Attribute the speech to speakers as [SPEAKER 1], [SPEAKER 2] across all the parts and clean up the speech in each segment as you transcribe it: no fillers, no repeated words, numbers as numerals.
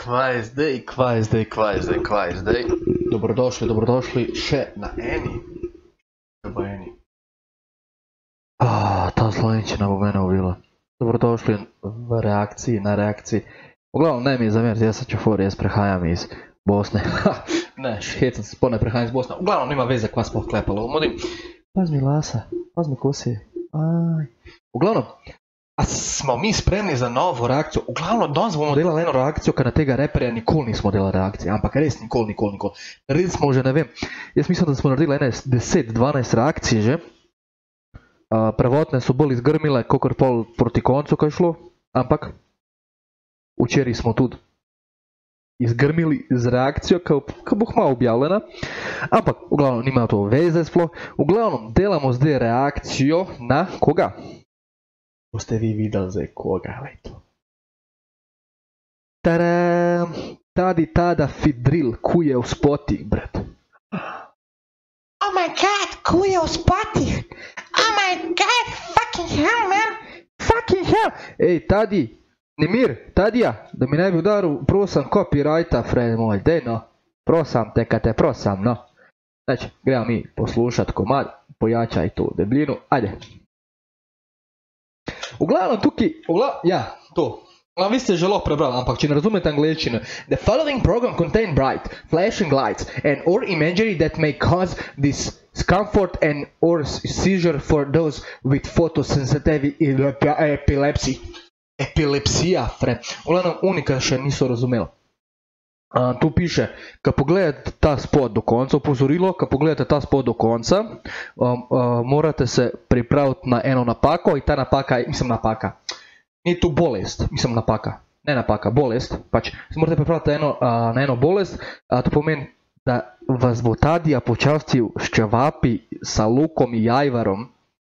[SPEAKER 1] kva je zdaj? Dobrodošli še na eni. Ta slovenčina bo mene uvila. Dobrodošli v reakciji, na reakciji. Uglavnom, ne mi zameriti, jaz sem Čafor, jaz prehajam iz Bosne. Ne, hecam se, sploh ne prehajam iz Bosne. Uglavnom, nima veze, kva sploh klepalo. Paz mi lasa, paz mi kosi. Uglavnom, a smo mi spremni za novo reakcijo? Uglavnom, danes bomo delali eno reakcijo, ker na tega reperja nikoli nismo delali reakcije. Ampak res nikoli. Naredili smo že, ne vem, jaz mislim, da smo naredili ene 10-12 reakcij že. Prvotne so bolj izgrmile, kakor pol proti koncu, kaj šlo. Ampak, včeraj smo tudi izgrmili z reakcijo, ki bo malo objavljena. Ampak, v glavnom, nima to veze sploh. V glavnom, delamo zdaj reakcijo na koga? Boste vi videli zdaj koga, lejto. Tadam! Tada Fidril, kuje v spotih, bret.
[SPEAKER 2] Oh my god, kuje v spotih! Oh my god, fucking hell, man! Fucking hell!
[SPEAKER 1] Ej, Tadi! Nemir, Tadija, da mi ne bi udaril, prosim, copyrighta, fred moj, dej no. Prosam te, kad te prosam, no. Znači, gremo mi poslušat komad, pojačaj tu debljinu, ajde. Uglavnom tukaj, ja, to. Vi ste že lahko prebrali, ampak če ne razumete angleščino. The following program contain bright, flashing lights and or imagery that may cause discomfort and or seizure for those with photosensitive epilepsy. Epilepsija, fred. Uglavnom, unika še niso razumeli. Tu piše, ko pogledate ta spot do konca, opozorilo, ko pogledate ta spot do konca, morate se pripraviti na eno napako in ta napaka, mislim napaka, ni tu bolest, mislim napaka, ne napaka, bolest, pač se morate pripraviti na eno bolest, to pomeni, da vas bo Tadija počastil s čevapi, sa lukom in jajvarom,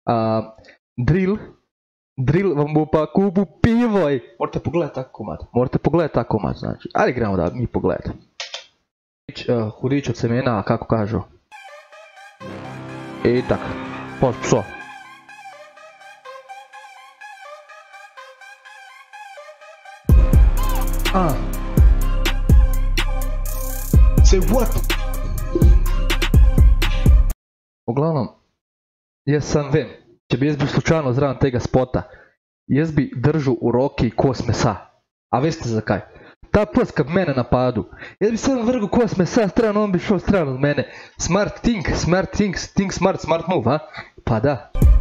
[SPEAKER 1] Drill vam bo pa kupil pivoj. Morate pogledati ta komad, znači. Ali gremo da mi pogledati. Hudič od semena, kako kažu. I tak, pso. Say what? Uglavnom, jaz sam vem. Če bi jaz bil slučajno zraven tega spota, jaz bi držal v roki kos mesa. A veste zakaj? Ta pes, kad mene napadu, jaz bi sam vrgel kos mesa stran, on bi šel stran od mene. Smart think smart move, a? Pa da.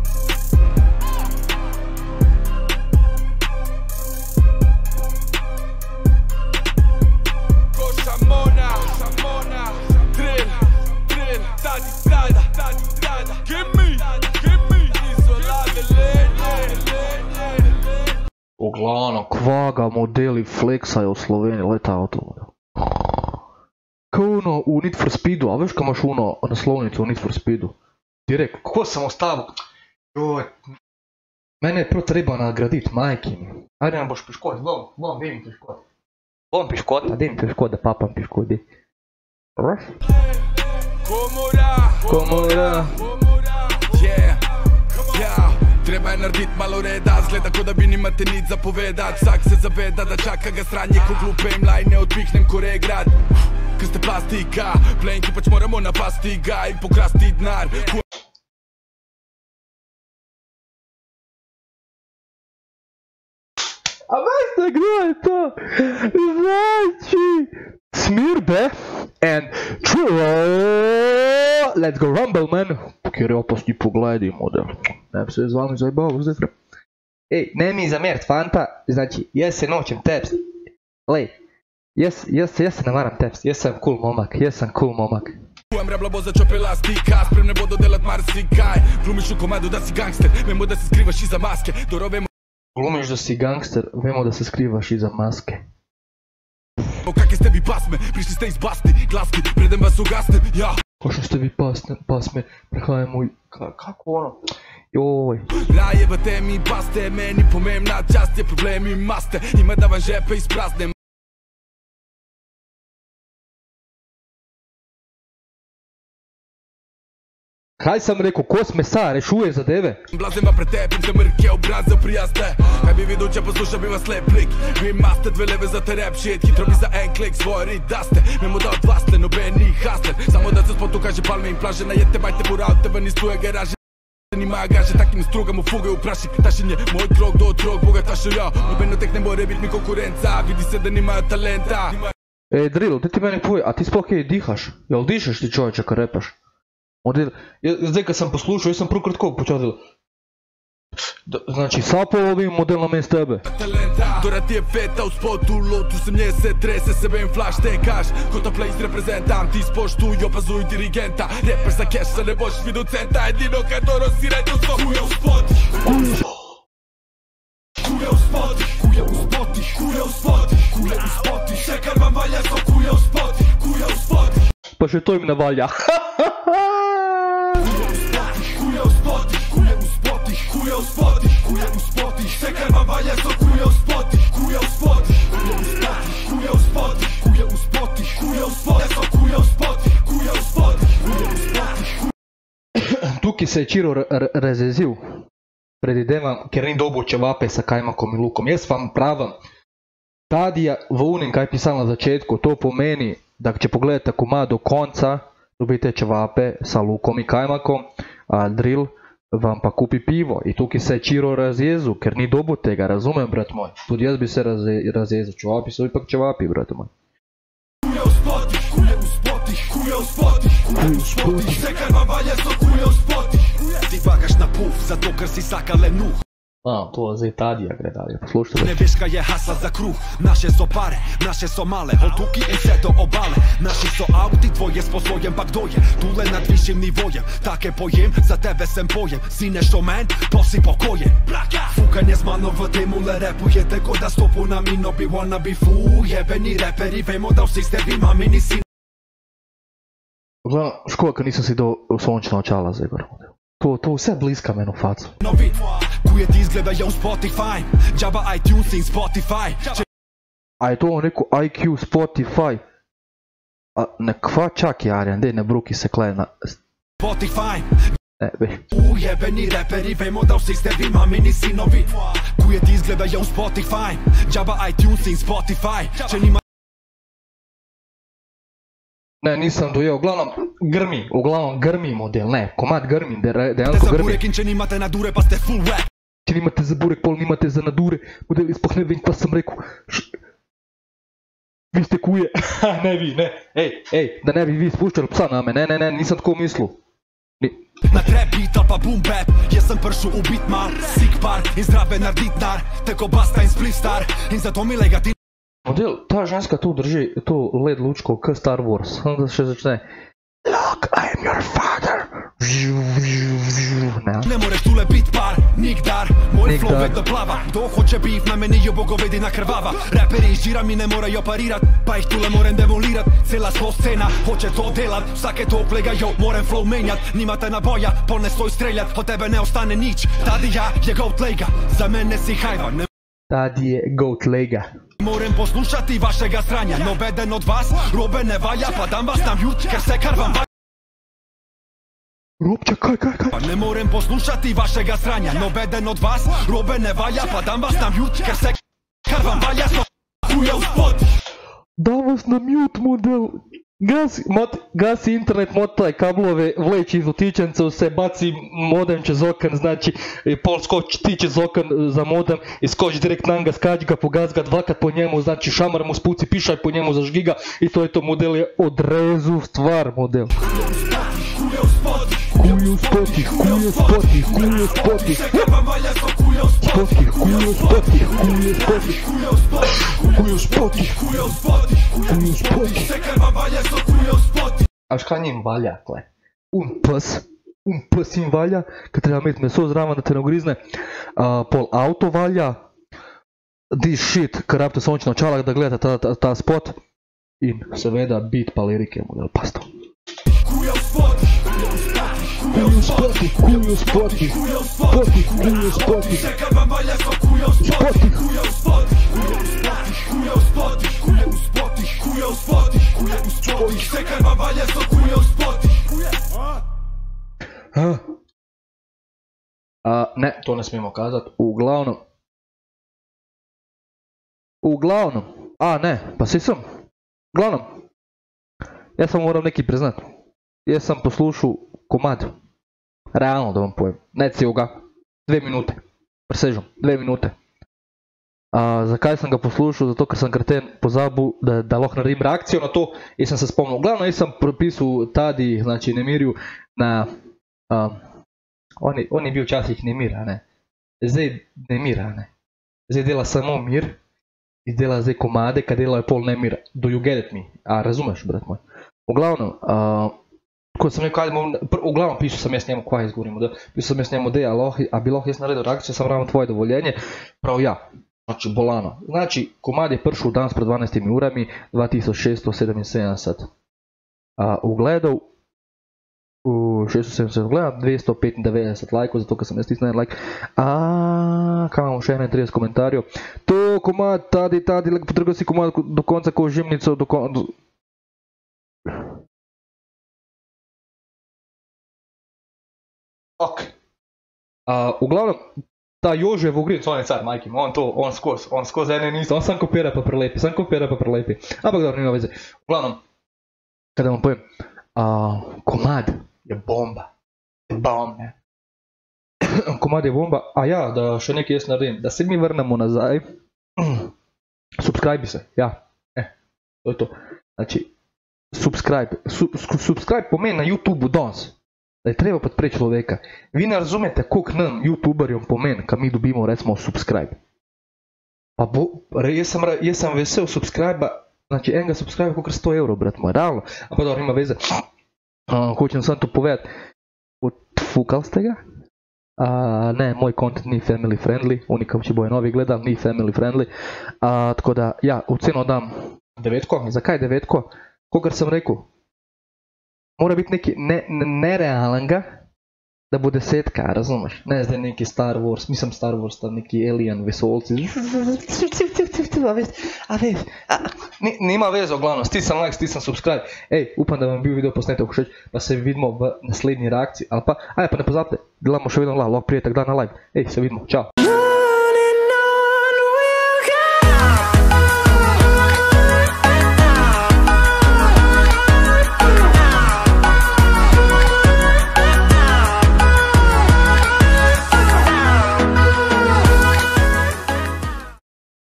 [SPEAKER 1] Uglavnom, kvaga modeli flexajo v Sloveniji, leta avtomodel. Kao ono u Need for Speedu, a veš ka imaš ono naslovnicu u Need for Speedu? Direkt, kako sam ostavil? Mene je prav treba nagraditi, majki mi. Ajde nam boš piškot, bom, dej mi piškot. Bom piškot, a dej mi piškot, da papam piškot, dej. Komora.
[SPEAKER 3] Treba je naredit malo reda, zgleda ko da bi nimate nič zapovedat. Vsak se zaveda, da čaka ga sranje, ko glupe im lajne odpihnem koregrad. Ker ste plastika, plenki pač moramo napasti ga in pokrasti denar.
[SPEAKER 1] A veste kdo je to? Znači, Smirbe and Let's go Rumble, man. Kjer je opasni pogledi, model. Ne bi se z vami zajebal, zdaj fre. Ej, ne mi zamerit, fanta. Znači, jaz se nočem tepst. Lej, jaz se ne maram tepst. Jaz sem cool momak.
[SPEAKER 3] Kujem rabla za čope lastika, spremne bodo delat marsikaj. Glumiš v komadu da si gangster, vemo da se skrivaš iza maske.
[SPEAKER 1] Glumiš da si gangster, vemo da se skrivaš iza maske.
[SPEAKER 3] Kakve ste vi pasme, prišli ste iz Basti, glaski, predem vas ugasnem, ja.
[SPEAKER 1] Kakve ste vi pasme, prehajamo i... Kako ono? Joj.
[SPEAKER 3] Najebate mi paste, meni pomembna čast je problemi maste. Ima da vam žepe ispraznem.
[SPEAKER 1] Kaj sam rekao, kos mesa, rešuje za deve?
[SPEAKER 3] Blazim va pretepim te mrke obraze prijaste. Kaj bi videl, če posluša bi vas lep lik. Vi imate dve leve za te rap shit. Hitro mi za en klik svoj rit daste. Mimo da odvastle, nobeni hasler. Samo da se spotu kaže palme in plaže. Najete bajte buravte ven iz tuje garaže. Nima gaže, takim strugam u fuge u praši. Tašin je moj krog do trog, bogatašo ja. Nobeno tek ne more bit mi konkurenca. Vidi se da nima talenta.
[SPEAKER 1] Ej, Drill, ti meni povej, a ti sploh kaj dihaš? Jel dišeš ti čovječe kad repaš? Zdaj kad sam poslušao, jaz sam prvo kratko počeo znači, sapao ovim model na mjesto tebe.
[SPEAKER 3] Dora ti je feta u spotu, lotu se mnje se trese, sebe im flash te kaš. Ko to place reprezentam, ti spoštuj, opazuj dirigenta. Repaš za keša, ne boš vidu centa, jedino kad Doro si redu svoj. Kuja u spoti, kuja u spoti, kuja u spoti, kuja u spoti, kuja u spoti. Čekar vam valja so kuja u spoti, kuja u spoti.
[SPEAKER 1] Pa še to im ne valja.
[SPEAKER 3] Kuja u spoti, kuja u spoti, kuja u spoti, kuja u spoti. Čekar vam valja so kuja u spoti, kuja u spoti, kuja u spoti, kuja u spoti, kuja u spoti, kuja u spoti, kuja u spoti, kuja u spoti.
[SPEAKER 1] Tukaj se je Čiro razjezil. Predvidevam, ker ni dobil čevape sa kajmakom in lukom. Jaz vam pravim, Tadija v unim, kaj pisal na začetku, to pomeni, da če pogledate komad do konca, dobite čevape sa lukom i kajmakom, a Drill vam pa kupi pivo. I tukaj se je Čiro razjezil, ker ni dobil tega, razumem, brat moj. Tudi jaz bi se razjezil, čevapi su ipak čevapi, brat moj.
[SPEAKER 3] Kuja u spoti, kuja u spoti, kuja u spoti, kuja u spoti. Čekar vam valja so kuja u spoti. Ti vagaš na puf, zato ker si sakale nuh.
[SPEAKER 1] To za Tadija gre dalje, poslušajte.
[SPEAKER 3] Ne veš kaj je hasla za kruh, naše so pare, naše so male, od tuki in vse do obale. Naši so auti, tvoje s poslojem, pa kdo je tule nad višjim nivojem. Take pojem, za tebe sem pojem, sineš o men, posi pokoje. Fukanje z mano v temu le repujete, ko da stopu na mino bi wanna be fu. Jebeni reperi, vemo da vsi ste vi mamini sin.
[SPEAKER 1] Uglavnom, škoda kad nisam si do sončna očala za igor. To vse bliska meni u facu.
[SPEAKER 3] Kuje ti izgledaju Spotify, džaba iTunes in Spotify.
[SPEAKER 1] A je to neko IQ Spotify? A ne kva čak je Arjan, dej ne bruki se klej na...
[SPEAKER 3] Spotify.
[SPEAKER 1] Ne, beš.
[SPEAKER 3] Ujebeni reperi, vemo da vsi ste vi mamini sinovi. Kuje ti izgledaju Spotify, džaba iTunes in Spotify. Če nima...
[SPEAKER 1] Ne, nisam dojeo, uglavnom grmi model, ne, komad grmi, dejansko grmi.
[SPEAKER 3] Burek in če nimate na dure pa ste full rap.
[SPEAKER 1] Če nimate za burek, pol nimate za nadure, model ispoh ne vem pa sam rekao. Vi ste kuje, ne vi, ne, ej, da ne bi vi spuščali psa na me, ne, nisam tako mislil.
[SPEAKER 3] Na trap beat ali pa boom bap, jaz sem prišel v beat mar, sick par in zdrave naredit nar, tako basta in split star in zato mi lega ti.
[SPEAKER 1] Model, ta ženska tu drži to led lučko k Star Wars, onda še začne Look, I am your father.
[SPEAKER 3] Ne moreš tule bit par, nikdar, moj flow vedno plava. Kdo hoće bif na meni jo bogovedina krvava. Raperi iz džira mi ne moraju parirat, pa ih tule morem demolirat. Cela smo scena, hoće to delat, vsake to plegaju, morem flow menjat. Nimate naboja, pol ne stoj streljat, od tebe ne ostane nič. Tadija je goat lega, za mene si hajva.
[SPEAKER 1] Tadija je goat lega.
[SPEAKER 3] Morem poslušati vašega sranja, nobeden od vas robe ne valja, pa dam vas na mute, ker se kar vam valja.
[SPEAKER 1] Robče, kaj?
[SPEAKER 3] Ne morem poslušati vašega sranja, nobeden od vas robe ne valja, pa dam vas na mute, ker se kar vam valja, so kuje v spot.
[SPEAKER 1] Dam vas na mute, model. Gasi internet, motaj kablove, vleči iz utičencev, se baci modem čez oken, znači pol skoči ti čez oken za modem i skoči direkt na nga, skađi ga, pogazi ga dvakat po njemu, znači šamar mu spuci, pišaj po njemu, zažgi ga i to je to, model je odrezu stvar, model.
[SPEAKER 3] Kuje u spoti,
[SPEAKER 1] kuje u spoti, kuje u spoti, kuje u spoti, kuje u spoti, kuje u spoti, kuje u spoti, kuje u spoti, kuje u spoti. A ška njim valja, kle? Un pes im valja, kad treba imeti meso zraven da te ne ugrizne, pol auto valja, this shit, kad rabite sončna očala da gledate ta spot, in seveda beat pa lirike, model, pasto. Kuje u spoti, kuje u spoti, kuje u spoti, kuje u spoti, kuje u spoti, čekaj vam valja so kuje u spoti, kuje u spoti, kuje u spoti, kuje u spoti, kuje u spoti, kuje u spoti, čekaj vam valja so kuje u spoti. ne, to ne smijemo kazati, uglavnom, a ne, pa si sam, uglavnom, ja sam moram neki priznat, ja sam poslušao komad, realno da vam pojem, ne cijeloga, 2 minute, presežem, 2 minute. Zakaj sam ga poslušal? Zato, ker sem kreten pozabil, da lahko naredim reakcijo na to in sem se spomnil. Glavno, jaz sem propisal Tadi, znači Nemirju, na... On je bil včasih Nemir, a ne? Zdaj Nemir, a ne? Zdaj dela samo Mir in dela zdaj komade, kad dela je pol Nemir. Do you get it me? A razumeš, brat moj? Uglavnom, kot sem rekel, uglavnom pišel sem jaz njemu, kva izgovorimo, da pišel sem jaz njemu, a bi lahko jaz naredil reakcijo, sem ravno tvoje dovoljenje, prav ja. Znači, bolano. Znači, komad je prišel danes pred 12 urami, 2677 ugledov, 670 ugledov, 295 lajkov, zato ker sem jaz stisnil like. Kaj imamo še 31 komentarjev? To komad, Tadi, potrebno si komad do konca ko žimnico, do konca... Ok. Uglavnom, ta Jože Vogrinc, on je car, majke, on skozi ene in isto, on sam kopira pa prelepi, ampak dobro, nima veze. Uglavnom, kada vam pojem, komad je bomba, komad je bomba, a ja, da še nekaj jaz naredim, da se mi vrnemo nazaj, subscribe se, ja, to je to, znači, subscribe pomeni na YouTube danes. Da je treba podpreti človeka. Vi ne razumete, koliko nam, youtuberjem, pomeni, kad mi dobimo, recimo, subscribe. Pa jaz sem vesel subscribe-a, znači enega subscribe-a koliko 100 evrov, brat moj, realno. A pa dobro, ima veze. Hočem sam to povedati. Odfukal ste ga? Ne, moj content ni family friendly, oni kao če bojo novi gledali, ni family friendly. Tako da, ja, v ceno dam 9. Zakaj 9? Kogar sem rekel? Mora biti neki nerealnega, da bo 10, razumeš? Ne zdaj neki Star Wars, mislim Star Wars, tam neki alien, vesolci, nima veze, uglavnom, stisam like, stisam subscribe. Ej, upam da vam bil video posnetek všeč, pa se vidimo v naslednji reakciji, ali pa, pa ne pozabite, delamo še vedno lahko prijete kdaj na live. Ej, se vidimo, čao.